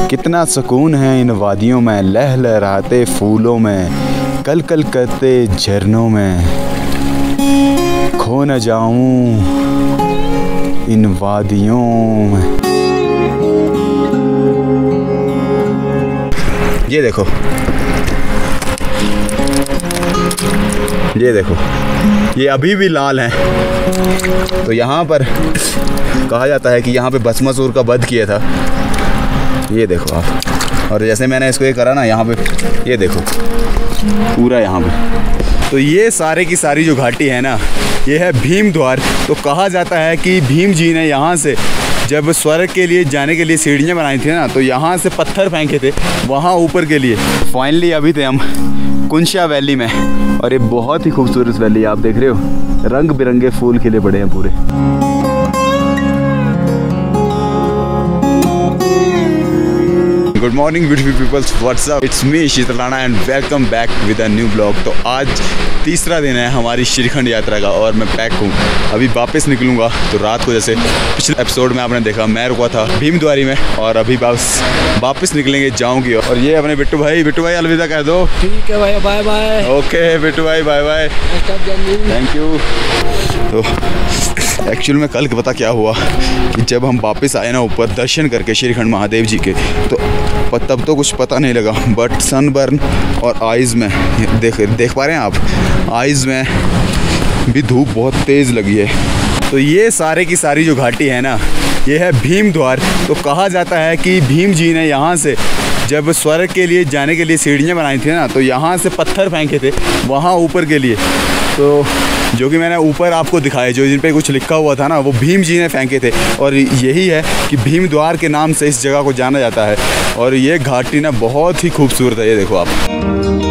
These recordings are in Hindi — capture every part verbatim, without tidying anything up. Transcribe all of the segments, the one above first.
कितना सुकून है इन वादियों में, लह लहराते फूलों में, कल कल करते झरनों में, खो न जाऊं इन वादियों में। ये देखो, ये देखो, ये अभी भी लाल हैं। तो यहाँ पर कहा जाता है कि यहाँ पे भस्मासुर का वध किया था। ये देखो आप, और जैसे मैंने इसको ये करा ना, यहाँ पे ये देखो पूरा यहाँ पे। तो ये सारे की सारी जो घाटी है ना, ये है भीम द्वार। तो कहा जाता है कि भीम जी ने यहाँ से जब स्वर्ग के लिए जाने के लिए सीढ़ियाँ बनाई थी ना, तो यहाँ से पत्थर फेंके थे वहाँ ऊपर के लिए। फाइनली अभी थे हम कुंशा वैली में, और ये बहुत ही खूबसूरत वैली आप देख रहे हो, रंग बिरंगे फूल खिले पड़े हैं पूरे। Good morning beautiful peoples, what's up, it's me Sheetal Rana and welcome back with a new blog. तो आज तीसरा दिन है हमारी श्रीखंड यात्रा का और मैं पैक हूँ, अभी वापस निकलूँगा। तो रात को जैसे पिछले एपिसोड में आपने देखा, मैं रुका था भीमद्वारी में और अभी वापस वापस निकलेंगे, जाऊँगी। और ये अपने बिट्टू भाई, बिट्टू भाई अलविदा कह दो। ठीक है भाई, बाय बाय। ओके बिट्टू भाई, बाय बाय, थैंक यू। तो एक्चुअल में कल पता क्या हुआ कि जब हम वापस आए ना ऊपर दर्शन करके श्रीखंड महादेव जी के, तो तब तो कुछ पता नहीं लगा, बट सनबर्न और आइज़ में देख देख पा रहे हैं आप, आइज़ में भी धूप बहुत तेज़ लगी है। तो ये सारे की सारी जो घाटी है ना, ये है भीम द्वार। तो कहा जाता है कि भीम जी ने यहाँ से जब स्वर्ग के लिए जाने के लिए सीढ़ियाँ बनाई थी ना, तो यहाँ से पत्थर फेंके थे वहाँ ऊपर के लिए। तो जो कि मैंने ऊपर आपको दिखाया, जो जिन पे कुछ लिखा हुआ था ना, वो भीम जी ने फेंके थे। और यही है कि भीम द्वार के नाम से इस जगह को जाना जाता है। और ये घाटी ना बहुत ही खूबसूरत है, ये देखो आप।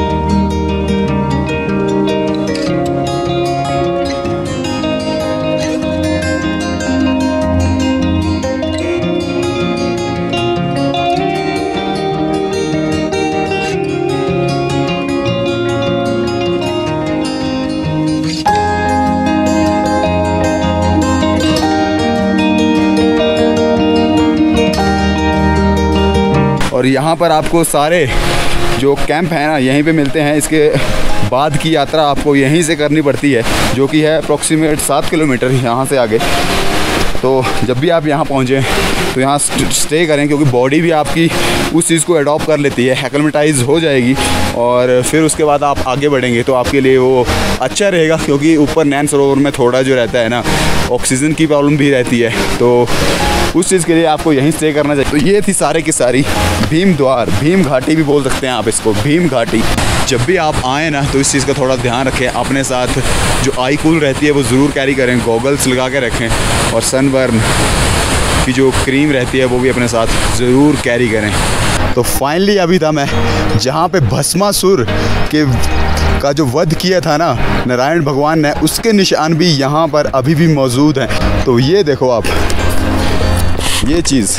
और यहाँ पर आपको सारे जो कैंप हैं ना, यहीं पे मिलते हैं। इसके बाद की यात्रा आपको यहीं से करनी पड़ती है, जो कि है अप्रॉक्सीमेट सात किलोमीटर यहाँ से आगे। तो जब भी आप यहाँ पहुँचें तो यहाँ स्टे करें, क्योंकि बॉडी भी आपकी उस चीज़ को अडॉप्ट कर लेती है, एक्लेमेटाइज हो जाएगी। और फिर उसके बाद आप आगे बढ़ेंगे तो आपके लिए वो अच्छा रहेगा, क्योंकि ऊपर नैन सरोवर में थोड़ा जो रहता है ना, ऑक्सीजन की प्रॉब्लम भी रहती है। तो उस चीज़ के लिए आपको यहीं स्टे करना चाहिए। तो ये थी सारे की सारी भीम द्वार, भीम घाटी भी बोल सकते हैं आप इसको, भीम घाटी। जब भी आप आएँ ना, तो इस चीज़ का थोड़ा ध्यान रखें, अपने साथ जो आई कूल रहती है वो ज़रूर कैरी करें, गॉगल्स लगा के रखें, और सनबर्न की जो क्रीम रहती है वो भी अपने साथ ज़रूर कैरी करें। तो फाइनली अभी था मैं जहाँ पे भस्मासुर के का जो वध किया था ना नारायण भगवान ने, उसके निशान भी यहाँ पर अभी भी मौजूद हैं। तो ये देखो आप, ये चीज़,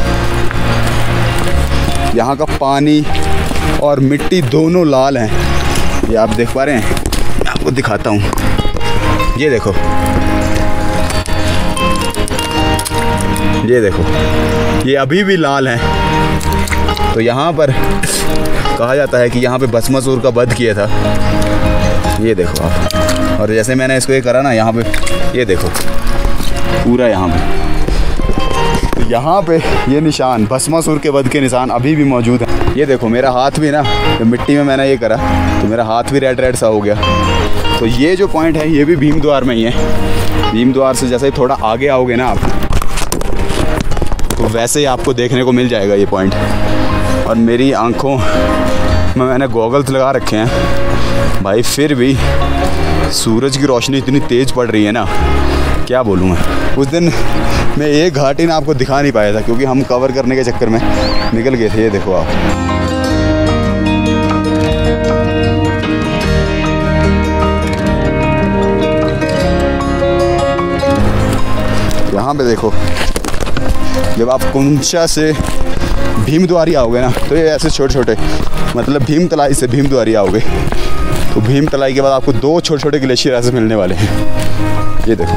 यहाँ का पानी और मिट्टी दोनों लाल हैं, ये आप देख पा रहे हैं। मैं आपको दिखाता हूँ, ये देखो, ये देखो, ये अभी भी लाल हैं। तो यहाँ पर कहा जाता है कि यहाँ पे भस्मासुर का वध किया था। ये देखो आप, और जैसे मैंने इसको ये करा ना, यहाँ पे ये देखो पूरा यहाँ पे, तो यहाँ पे ये निशान, भस्मासुर के वध के निशान अभी भी मौजूद हैं। ये देखो मेरा हाथ भी ना, तो मिट्टी में मैंने ये करा तो मेरा हाथ भी रेड रेड सा हो गया। तो ये जो पॉइंट है ये भी भीम द्वार में ही है। भीम द्वार से जैसे ही थोड़ा आगे आओगे ना आप, तो वैसे ही आपको देखने को मिल जाएगा ये पॉइंट। और मेरी आँखों में मैंने गॉगल्स लगा रखे हैं भाई, फिर भी सूरज की रोशनी इतनी तेज़ पड़ रही है ना, क्या बोलूँ मैं। उस दिन मैं एक घाटी ना आपको दिखा नहीं पाया था, क्योंकि हम कवर करने के चक्कर में निकल गए थे। ये देखो आप, यहाँ पे देखो, जब आप कुंशा से भीमद्वारी आओगे ना, तो ये ऐसे छोटे छोटे, मतलब भीम तलाई से भीमद्वारी आओगे, तो भीम तलाई के बाद आपको दो छोटे छोटे ग्लेशियर ऐसे मिलने वाले हैं। ये देखो,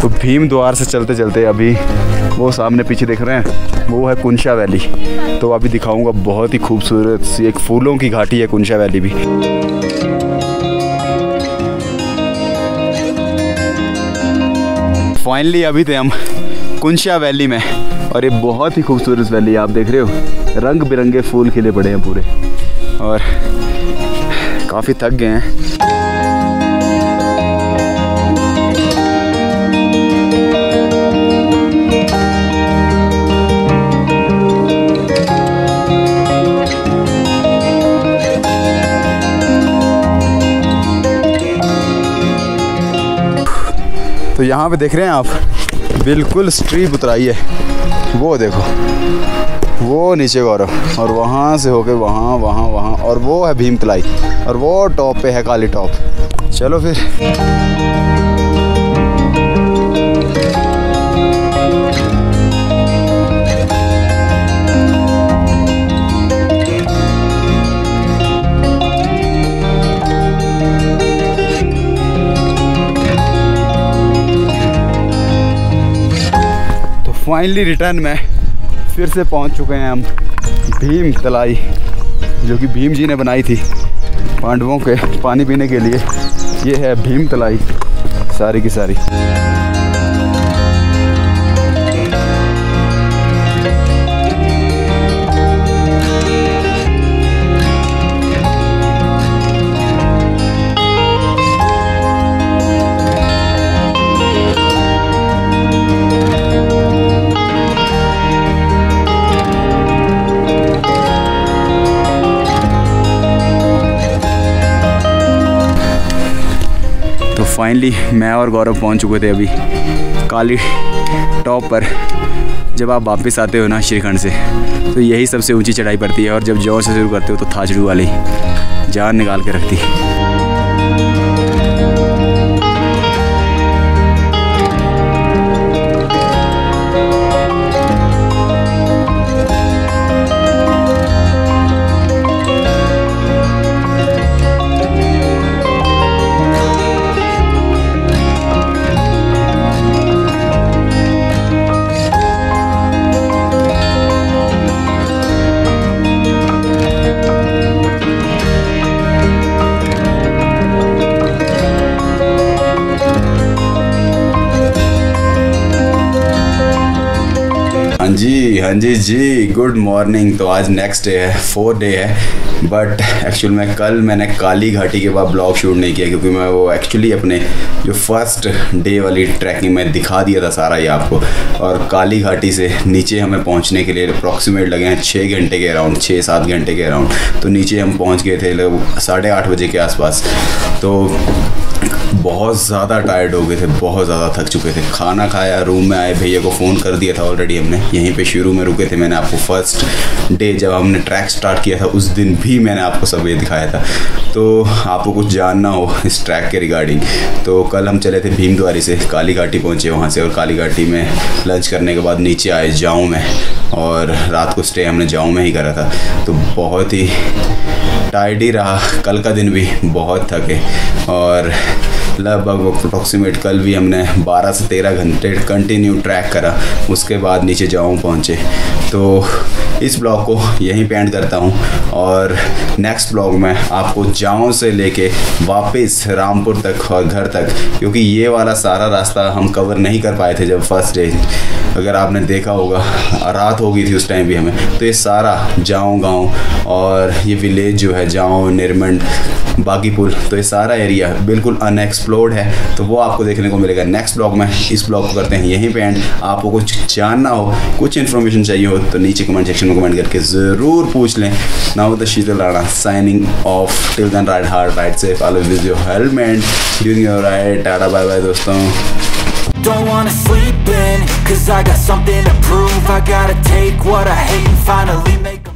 तो भीम द्वार से चलते चलते अभी वो सामने पीछे देख रहे हैं, वो है कुंशा वैली। तो अभी दिखाऊंगा, बहुत ही खूबसूरत सी एक फूलों की घाटी है कुंशा वैली भी। फाइनली अभी थे हम कुंशा वैली में, और ये बहुत ही खूबसूरत वैली आप देख रहे हो, रंग बिरंगे फूल खिले पड़े हैं पूरे, और काफ़ी थक गए हैं। तो यहाँ पे देख रहे हैं आप, बिल्कुल स्ट्रीप उतराई है, वो देखो, वो नीचे गौरव, और वहाँ से होके वहाँ वहाँ वहाँ, और वो है भीमतलाई, और वो टॉप पे है काली टॉप। चलो फिर। फाइनली रिटर्न में फिर से पहुंच चुके हैं हम भीम तलाई, जो कि भीम जी ने बनाई थी पांडवों के पानी पीने के लिए। ये है भीम तलाई सारी की सारी। फाइनली मैं और गौरव पहुंच चुके थे अभी काली टॉप पर। जब आप वापस आते हो ना श्रीखंड से, तो यही सबसे ऊंची चढ़ाई पड़ती है, और जब जौ से शुरू करते हो तो थाचड़ू वाली जान निकाल के रखती है। जी हाँ जी जी गुड मॉर्निंग। तो आज नेक्स्ट डे है, फोर्थ डे है, बट एक्चुअल में कल मैंने काली घाटी के बाद ब्लॉग शूट नहीं किया, क्योंकि मैं वो एक्चुअली अपने जो फर्स्ट डे वाली ट्रैकिंग में दिखा दिया था सारा ये आपको। और काली घाटी से नीचे हमें पहुंचने के लिए अप्रॉक्सीमेट लगे हैं छः घंटे के अराउंड, छः सात घंटे के अराउंड। तो नीचे हम पहुँच गए थे साढ़े आठ बजे के आसपास। तो बहुत ज़्यादा टायर्ड हो गए थे, बहुत ज़्यादा थक चुके थे। खाना खाया, रूम में आए, भैया को फ़ोन कर दिया था ऑलरेडी हमने। यहीं पे शुरू में रुके थे, मैंने आपको फर्स्ट डे जब हमने ट्रैक स्टार्ट किया था उस दिन भी मैंने आपको सब ये दिखाया था। तो आपको कुछ जानना हो इस ट्रैक के रिगार्डिंग, तो कल हम चले थे भीमद्वारी से काली घाटी पहुँचे वहाँ से, और काली घाटी में लंच करने के बाद नीचे आए जाऊँ में, और रात को स्टे हमने जाऊँ में ही करा था। तो बहुत ही टायर्ड ही रहा कल का दिन भी, बहुत थके, और लगभग अप्रॉक्सीमेट कल भी हमने बारह से तेरह घंटे कंटिन्यू ट्रैक करा। उसके बाद नीचे जाऊँ पहुँचे। तो इस ब्लॉग को यहीं पे एंड करता हूँ, और नेक्स्ट ब्लॉग में आपको जाऊँ से लेके वापस रामपुर तक और घर तक, क्योंकि ये वाला सारा रास्ता हम कवर नहीं कर पाए थे जब फर्स्ट डे। अगर आपने देखा होगा रात हो गई थी उस टाइम भी हमें। तो ये सारा जाऊँ गाँव और ये विलेज जो है जाऊँ, निरमंड, बागीपुर, तो ये सारा एरिया बिल्कुल अनएक्सप्लोर्ड है। तो वो आपको देखने को मिलेगा नेक्स्ट ब्लॉग में। इस ब्लॉग को करते हैं यहीं पे एंड। आपको कुछ जानना हो, कुछ इन्फॉर्मेशन चाहिए हो, तो नीचे कमेंट सेक्शन में कमेंट करके ज़रूर पूछ लें। Now the Sheetal Rana signing off. Till then ride hard, ride safe, always with your helmet during your ride. Tata bye bye दोस्तों। Don't wanna sleep in, cause I got something to prove. I gotta take what I hate and finally make